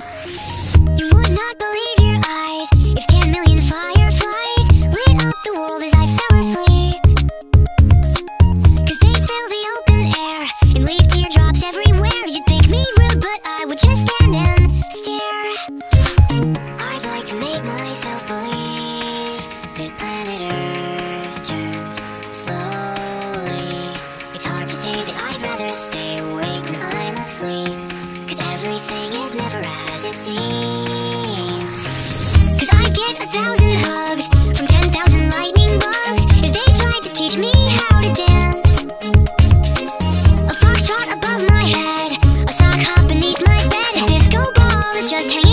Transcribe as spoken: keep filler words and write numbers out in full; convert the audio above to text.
You would not believe your eyes if ten million fireflies lit up the world as I fell asleep. Cause they fill the open air and leave teardrops everywhere. You'd think me rude, but I would just stand and stare. I'd like to make myself believe that planet Earth turns slowly. It's hard to say that I'd rather stay awake when I'm asleep, cause everything is never as it seems. Cause I get a thousand hugs from ten thousand lightning bugs as they tried to teach me how to dance. A foxtrot above my head, a sock hop beneath my bed, a disco ball is just hanging